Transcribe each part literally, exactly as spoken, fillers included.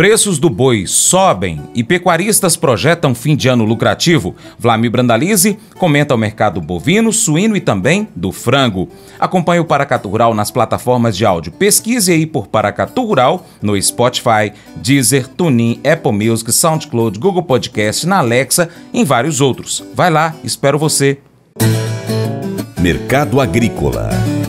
Preços do boi sobem e pecuaristas projetam fim de ano lucrativo. Vlamir Brandalize comenta o mercado bovino, suíno e também do frango. Acompanhe o Paracatu Rural nas plataformas de áudio. Pesquise aí por Paracatu Rural no Spotify, Deezer, TuneIn, Apple Music, SoundCloud, Google Podcast, na Alexa e em vários outros. Vai lá, espero você. Mercado Agrícola.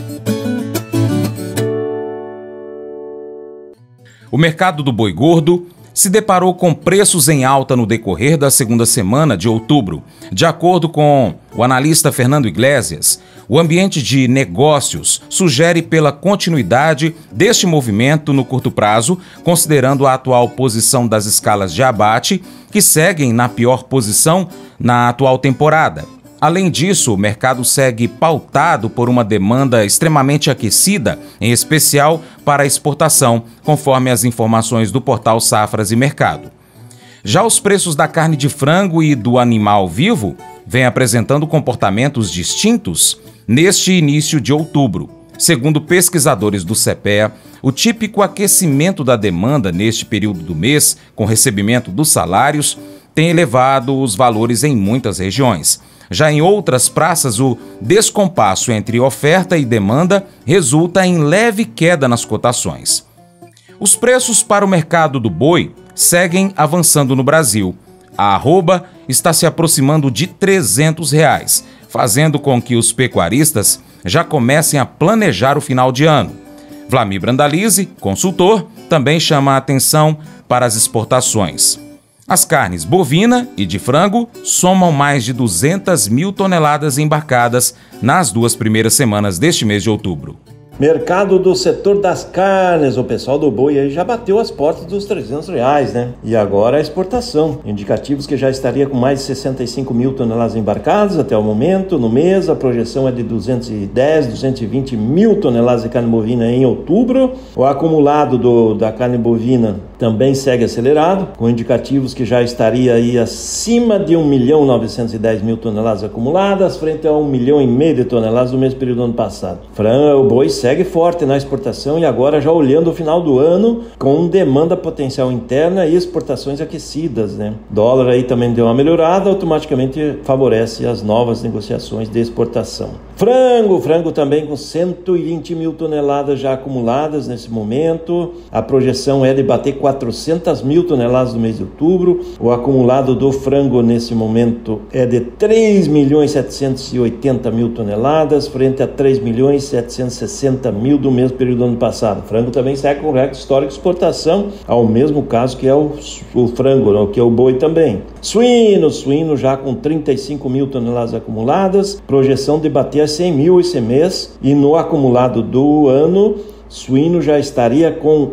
O mercado do boi gordo se deparou com preços em alta no decorrer da segunda semana de outubro. De acordo com o analista Fernando Iglesias, o ambiente de negócios sugere pela continuidade deste movimento no curto prazo, considerando a atual posição das escalas de abate, que seguem na pior posição na atual temporada. Além disso, o mercado segue pautado por uma demanda extremamente aquecida, em especial para a exportação, conforme as informações do portal Safras e Mercado. Já os preços da carne de frango e do animal vivo vêm apresentando comportamentos distintos neste início de outubro. Segundo pesquisadores do CEPEA, o típico aquecimento da demanda neste período do mês, com recebimento dos salários, tem elevado os valores em muitas regiões. Já em outras praças, o descompasso entre oferta e demanda resulta em leve queda nas cotações. Os preços para o mercado do boi seguem avançando no Brasil. A arroba está se aproximando de trezentos reais, fazendo com que os pecuaristas já comecem a planejar o final de ano. Vlamir Brandalize, consultor, também chama a atenção para as exportações. As carnes bovina e de frango somam mais de duzentas mil toneladas embarcadas nas duas primeiras semanas deste mês de outubro. Mercado do setor das carnes, o pessoal do boi aí já bateu as portas dos trezentos reais, né? E agora a exportação, indicativos que já estaria com mais de sessenta e cinco mil toneladas embarcadas até o momento. No mês, a projeção é de duzentos e dez, duzentos e vinte mil toneladas de carne bovina em outubro. O acumulado do, da carne bovina também segue acelerado, com indicativos que já estaria aí acima de um milhão novecentos e dez mil toneladas acumuladas, frente a um milhão e meio de toneladas no mesmo período do ano passado. Frango, o boi segue forte na exportação e agora já olhando o final do ano com demanda potencial interna e exportações aquecidas, né? Dólar aí também deu uma melhorada, automaticamente favorece as novas negociações de exportação. Frango, frango também com cento e vinte mil toneladas já acumuladas nesse momento. A projeção é de bater quatrocentas mil toneladas no mês de outubro. O acumulado do frango nesse momento é de três milhões setecentos e oitenta mil toneladas, frente a três milhões setecentos e sessenta mil do mesmo período do ano passado. O frango também segue com recorde histórico de exportação, ao mesmo caso que é o, o frango, não, que é o boi também. Suíno, suíno já com trinta e cinco mil toneladas acumuladas, projeção de bater a cem mil esse mês, e no acumulado do ano, suíno já estaria com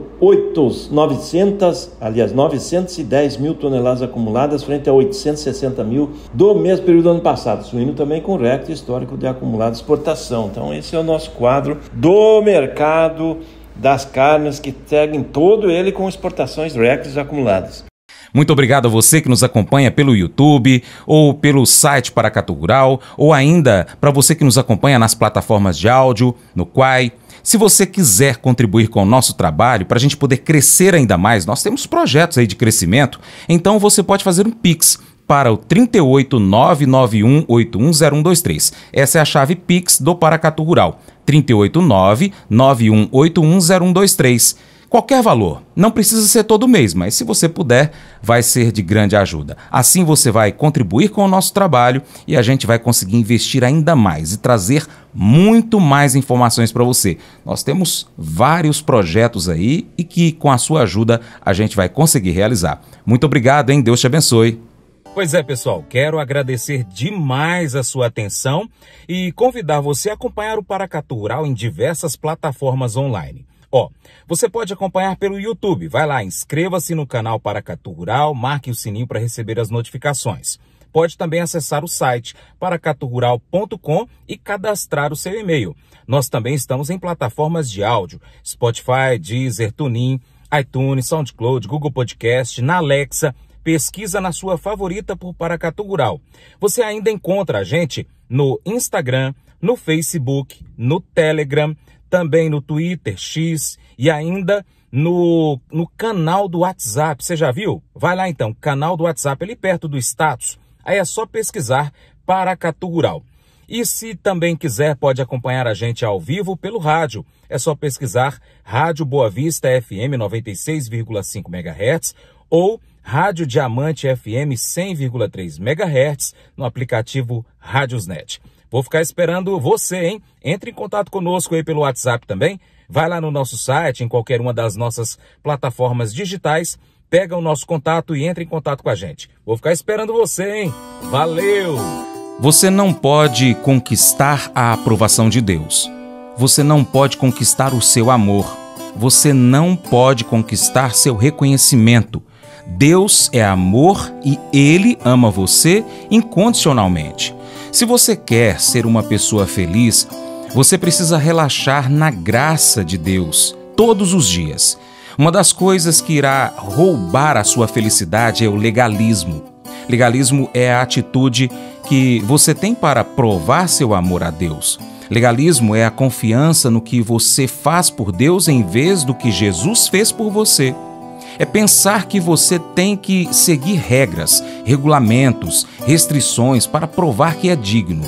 novecentas, aliás, novecentos e dez mil toneladas acumuladas frente a oitocentos e sessenta mil do mesmo período do ano passado. Suíno também com recorde histórico de acumulado de exportação. Então esse é o nosso quadro do mercado das carnes, que seguem todo ele com exportações recordes acumuladas. Muito obrigado a você que nos acompanha pelo YouTube ou pelo site Paracatu Rural, ou ainda para você que nos acompanha nas plataformas de áudio, no Quai. Se você quiser contribuir com o nosso trabalho para a gente poder crescer ainda mais, nós temos projetos aí de crescimento, então você pode fazer um Pix para o trinta e oito, nove nove um, oito um zero um dois três. Essa é a chave Pix do Paracatu Rural, trinta e oito, nove nove um, oito um zero um dois três. Qualquer valor, não precisa ser todo mês, mas se você puder, vai ser de grande ajuda. Assim você vai contribuir com o nosso trabalho e a gente vai conseguir investir ainda mais e trazer muito mais informações para você. Nós temos vários projetos aí e que com a sua ajuda a gente vai conseguir realizar. Muito obrigado, hein? Deus te abençoe. Pois é, pessoal, quero agradecer demais a sua atenção e convidar você a acompanhar o Paracatu Rural em diversas plataformas online. Ó, você pode acompanhar pelo YouTube. Vai lá, inscreva-se no canal Paracatu Rural, marque o sininho para receber as notificações. Pode também acessar o site paracatu rural ponto com e cadastrar o seu e-mail. Nós também estamos em plataformas de áudio, Spotify, Deezer, TuneIn, iTunes, SoundCloud, Google Podcast, na Alexa. Pesquisa na sua favorita por Paracatu Rural. Você ainda encontra a gente no Instagram, no Facebook, no Telegram, também no Twitter, X e ainda no, no canal do WhatsApp. Você já viu? Vai lá então, canal do WhatsApp, ali perto do status. Aí é só pesquisar Paracatu Rural. E se também quiser, pode acompanhar a gente ao vivo pelo rádio. É só pesquisar Rádio Boa Vista F M noventa e seis vírgula cinco megahertz ou Rádio Diamante F M cem vírgula três megahertz no aplicativo Rádiosnet. Vou ficar esperando você, hein? Entre em contato conosco aí pelo WhatsApp também. Vai lá no nosso site, em qualquer uma das nossas plataformas digitais, pega o nosso contato e entra em contato com a gente. Vou ficar esperando você, hein? Valeu! Você não pode conquistar a aprovação de Deus. Você não pode conquistar o seu amor. Você não pode conquistar seu reconhecimento. Deus é amor e Ele ama você incondicionalmente. Se você quer ser uma pessoa feliz, você precisa relaxar na graça de Deus todos os dias. Uma das coisas que irá roubar a sua felicidade é o legalismo. Legalismo é a atitude que você tem para provar seu amor a Deus. Legalismo é a confiança no que você faz por Deus em vez do que Jesus fez por você. É pensar que você tem que seguir regras, regulamentos, restrições para provar que é digno.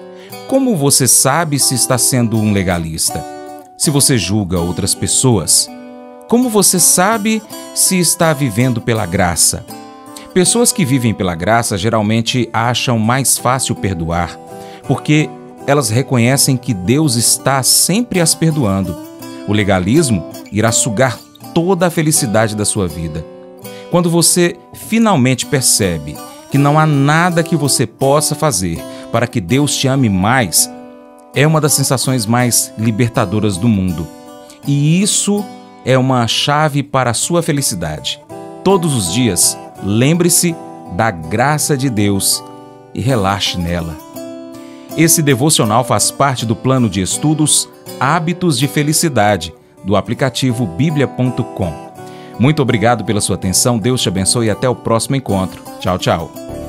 Como você sabe se está sendo um legalista? Se você julga outras pessoas? Como você sabe se está vivendo pela graça? Pessoas que vivem pela graça geralmente acham mais fácil perdoar, porque elas reconhecem que Deus está sempre as perdoando. O legalismo irá sugar toda a felicidade da sua vida. Quando você finalmente percebe que não há nada que você possa fazer para que Deus te ame mais, é uma das sensações mais libertadoras do mundo. E isso é uma chave para a sua felicidade. Todos os dias, lembre-se da graça de Deus e relaxe nela. Esse devocional faz parte do plano de estudos Hábitos de Felicidade, do aplicativo bíblia ponto com. Muito obrigado pela sua atenção, Deus te abençoe e até o próximo encontro. Tchau, tchau.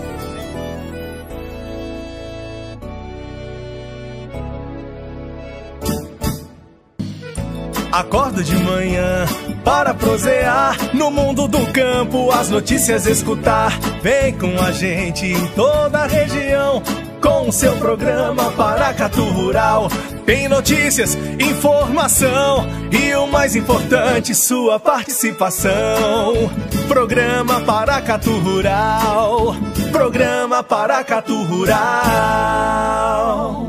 Acordo de manhã para prosear no mundo do campo, as notícias escutar. Vem com a gente em toda a região com o seu programa Paracatu Rural. Tem notícias, informação e o mais importante, sua participação. Programa Paracatu Rural. Programa Paracatu Rural.